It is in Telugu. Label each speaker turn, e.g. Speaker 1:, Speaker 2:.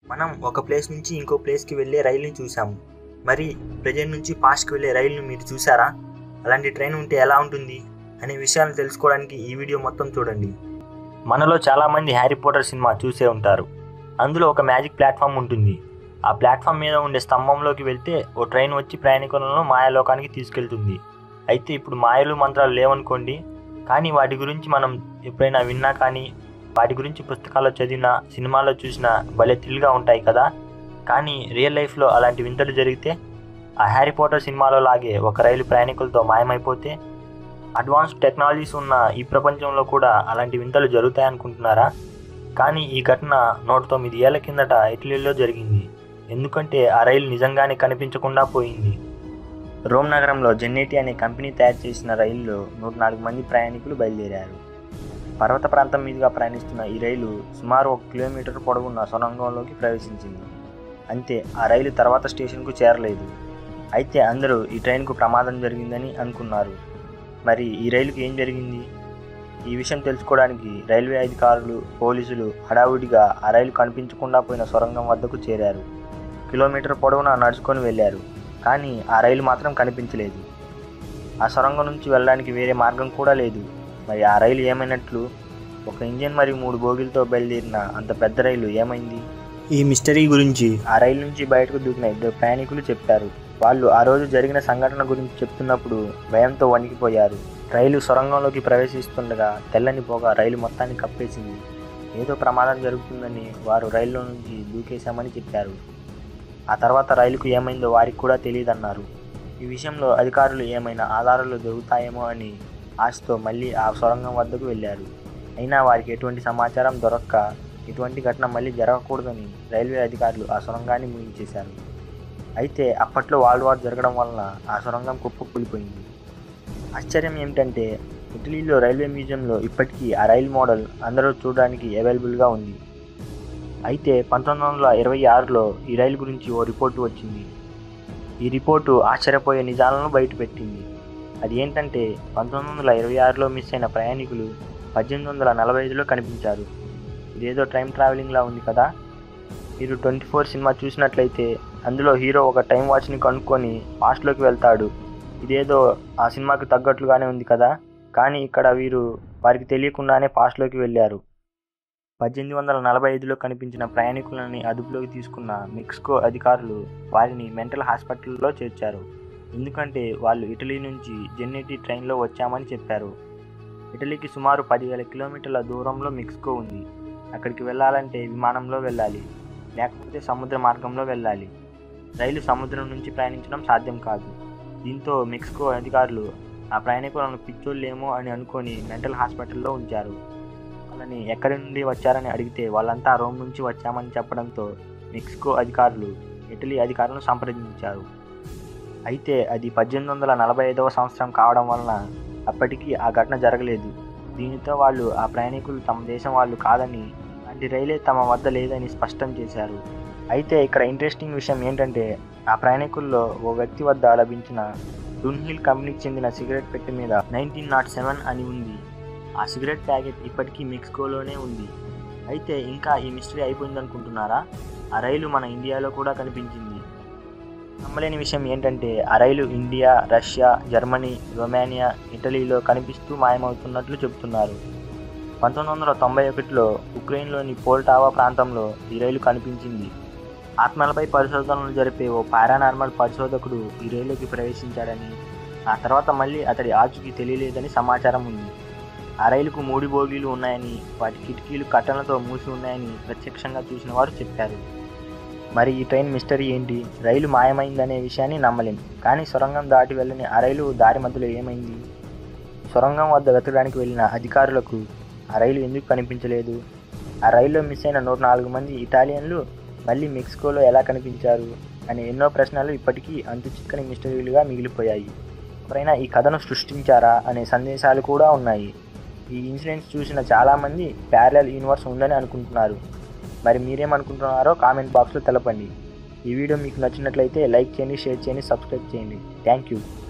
Speaker 1: మనం ఒక ప్లేస్ నుంచి ఇంకో ప్లేస్కి వెళ్ళే రైలుని చూసాము. మరి ప్రెజెంట్ నుంచి పాస్ట్కి వెళ్ళే రైలును మీరు చూసారా? అలాంటి ట్రైన్ ఉంటే ఎలా ఉంటుంది అనే విషయాలను తెలుసుకోవడానికి ఈ వీడియో మొత్తం చూడండి. మనలో చాలామంది హ్యారీ పోటర్ సినిమా చూసే ఉంటారు. అందులో ఒక మ్యాజిక్ ప్లాట్ఫామ్ ఉంటుంది. ఆ ప్లాట్ఫామ్ మీద ఉండే స్తంభంలోకి వెళ్తే ఓ ట్రైన్ వచ్చి ప్రయాణికులను మాయాలోకానికి తీసుకెళ్తుంది. అయితే ఇప్పుడు మాయలు మంత్రాలు లేవనుకోండి, కానీ వాటి గురించి మనం ఎప్పుడైనా విన్నా కానీ వాటి గురించి పుస్తకాల్లో చదివినా సినిమాల్లో చూసినా భలే థ్రిల్గా ఉంటాయి కదా. కానీ రియల్ లైఫ్లో అలాంటి వింతలు జరిగితే, ఆ హ్యారీ పోటర్ సినిమాలో లాగే ఒక రైలు ప్రయాణికులతో మాయమైపోతే, అడ్వాన్స్డ్ టెక్నాలజీస్ ఉన్న ఈ ప్రపంచంలో కూడా అలాంటి వింతలు జరుగుతాయనుకుంటున్నారా? కానీ ఈ ఘటన 109 ఏళ్ల కిందట ఇటలీలో జరిగింది. ఎందుకంటే ఆ రైలు నిజంగానే కనిపించకుండా పోయింది. రోమ్ నగరంలో జెన్నెటి అనే కంపెనీ తయారు చేసిన రైలులో 104 మంది ప్రయాణికులు బయలుదేరారు. పర్వత ప్రాంతం మీదుగా ప్రయాణిస్తున్న ఈ రైలు సుమారు 1 కిలోమీటర్ పొడవున్న సొరంగంలోకి ప్రవేశించింది. అంతే, ఆ రైలు తర్వాత స్టేషన్కు చేరలేదు. అయితే అందరూ ఈ ట్రైన్కు ప్రమాదం జరిగిందని అనుకున్నారు. మరి ఈ రైలుకు ఏం జరిగింది? ఈ విషయం తెలుసుకోవడానికి రైల్వే అధికారులు, పోలీసులు హడావుడిగా ఆ రైలు కనిపించకుండా పోయిన సొరంగం వద్దకు చేరారు. కిలోమీటర్ పొడవునా నడుచుకొని వెళ్ళారు. కానీ ఆ రైలు మాత్రం కనిపించలేదు. ఆ సొరంగం నుంచి వెళ్ళడానికి వేరే మార్గం కూడా లేదు. మరి ఆ రైలు ఏమైనట్లు? ఒక ఇంజిన్ మరియు 3 బోగీలతో బయలుదేరిన అంత పెద్ద రైలు ఏమైంది? ఈ మిస్టరీ గురించి ఆ రైలు నుంచి బయటకు దూకిన 2 ప్రయాణికులు చెప్పారు. వాళ్ళు ఆ రోజు జరిగిన సంఘటన గురించి చెప్తున్నప్పుడు భయంతో వణికిపోయారు. రైలు సొరంగంలోకి ప్రవేశిస్తుండగా తెల్లని పొగ రైలు మొత్తాన్ని కప్పేసింది. ఏదో ప్రమాదం జరుగుతుందని వారు రైల్లో నుంచి దూకేశామని చెప్పారు. ఆ తర్వాత రైలుకు ఏమైందో వారికి కూడా తెలియదన్నారు. ఈ విషయంలో అధికారులు ఏమైనా ఆధారాలు దొరుకుతాయేమో అని ఆశతో మళ్ళీ ఆ సొరంగం వద్దకు వెళ్ళారు. అయినా వారికి ఎటువంటి సమాచారం దొరక్క ఇటువంటి ఘటన మళ్ళీ జరగకూడదని రైల్వే అధికారులు ఆ సొరంగాన్ని ముగించేశారు. అయితే అప్పట్లో వరల్డ్ వార్ జరగడం వలన ఆ సొరంగం కుప్పకూలిపోయింది. ఆశ్చర్యం ఏమిటంటే ఇటలీలో రైల్వే మ్యూజియంలో ఇప్పటికీ ఆ రైలు మోడల్ అందరూ చూడడానికి అవైలబుల్గా ఉంది. అయితే 1926లో ఈ రైలు గురించి ఓ రిపోర్టు వచ్చింది. ఈ రిపోర్టు ఆశ్చర్యపోయే నిజాలను బయటపెట్టింది. అది ఏంటంటే 1926లో మిస్ అయిన ప్రయాణికులు 1845లో కనిపించారు. ఇదేదో టైం ట్రావెలింగ్లా ఉంది కదా. మీరు 24 సినిమా చూసినట్లయితే అందులో హీరో ఒక టైం వాచ్ని కనుక్కొని పాస్ట్లోకి వెళ్తాడు. ఇదేదో ఆ సినిమాకి తగ్గట్లుగానే ఉంది కదా. కానీ ఇక్కడ వీరు వారికి తెలియకుండానే పాస్ట్లోకి వెళ్ళారు. 1845లో కనిపించిన ప్రయాణికులని అదుపులోకి తీసుకున్న మెక్సికో అధికారులు వారిని మెంటల్ హాస్పిటల్లో చేర్చారు. ఎందుకంటే వాళ్ళు ఇటలీ నుంచి జెన్నెటి ట్రైన్లో వచ్చామని చెప్పారు. ఇటలీకి సుమారు 10,000 కిలోమీటర్ల దూరంలో మెక్సికో ఉంది. అక్కడికి వెళ్ళాలంటే విమానంలో వెళ్ళాలి, లేకపోతే సముద్ర మార్గంలో వెళ్ళాలి. రైలు సముద్రం నుంచి ప్రయాణించడం సాధ్యం కాదు. దీంతో మెక్సికో అధికారులు ఆ ప్రయాణికులను పిచ్చోళ్ళేమో అని అనుకొని మెంటల్ హాస్పిటల్లో ఉంచారు. వాళ్ళని ఎక్కడి నుండి వచ్చారని అడిగితే వాళ్ళంతా రోమ్ నుంచి వచ్చామని చెప్పడంతో మెక్సికో అధికారులు ఇటలీ అధికారులను సంప్రదించారు. అయితే అది 1845వ సంవత్సరం కావడం వలన అప్పటికీ ఆ ఘటన జరగలేదు. దీనితో వాళ్ళు ఆ ప్రయాణికులు తమ దేశం వాళ్ళు కాదని, అలాంటి రైలే తమ వద్ద లేదని స్పష్టం చేశారు. అయితే ఇక్కడ ఇంట్రెస్టింగ్ విషయం ఏంటంటే ఆ ప్రయాణికుల్లో ఓ వ్యక్తి వద్ద లభించిన డున్హిల్ కంపెనీకి చెందిన సిగరెట్ పెట్టె మీద 1907 అని ఉంది. ఆ సిగరెట్ ప్యాకెట్ ఇప్పటికీ మెక్సికోలోనే ఉంది. అయితే ఇంకా ఈ మిస్టరీ అయిపోయిందనుకుంటున్నారా? ఆ రైలు మన ఇండియాలో కూడా కనిపించింది. నమ్మలేని విషయం ఏంటంటే ఆ rail India, Russia, Germany, Romania, ఇటలీలో కనిపిస్తూ మాయమవుతున్నట్లు చెబుతున్నారు. 1991లో ఉక్రెయిన్లోని పోల్టావా ప్రాంతంలో ఈ రైలు కనిపించింది. ఆత్మలపై పరిశోధనలు జరిపే ఓ పారానార్మల్ పరిశోధకుడు ఈ రైలుకి ప్రవేశించాడని, ఆ తర్వాత మళ్ళీ అతడి ఆచూకీ తెలియలేదని సమాచారం ఉంది. ఆ రైలుకు 3 బోగీలు ఉన్నాయని, వాటి కిటికీలు కట్టెలతో మూసి ఉన్నాయని ప్రత్యక్షంగా చూసిన వారు చెప్పారు. మరి ఈ ట్రైన్ మిస్టరీ ఏంటి? రైలు మాయమైందనే విషయాన్ని నమ్మలేం. కానీ సొరంగం దాటి వెళ్ళని ఆ రైలు దారి మధ్యలో ఏమైంది? సొరంగం వద్ద వెతకడానికి వెళ్ళిన అధికారులకు ఆ రైలు ఎందుకు కనిపించలేదు? ఆ రైల్లో మిస్ అయిన 104 మంది ఇటాలియన్లు మళ్ళీ మెక్సికోలో ఎలా కనిపించారు అనే ఎన్నో ప్రశ్నలు ఇప్పటికీ అంతు చిక్కని మిస్టరీలుగా మిగిలిపోయాయి. ఎవరైనా ఈ కథను సృష్టించారా అనే సందేశాలు కూడా ఉన్నాయి. ఈ ఇన్సిడెంట్స్ చూసిన చాలామంది ప్యారలల్ యూనివర్స్ ఉందని అనుకుంటున్నారు. మరి మీరేమనుకుంటున్నారో కామెంట్ బాక్స్లో తెలపండి. ఈ వీడియో మీకు నచ్చినట్లయితే లైక్ చేయండి, షేర్ చేయండి, సబ్స్క్రైబ్ చేయండి. Thank you.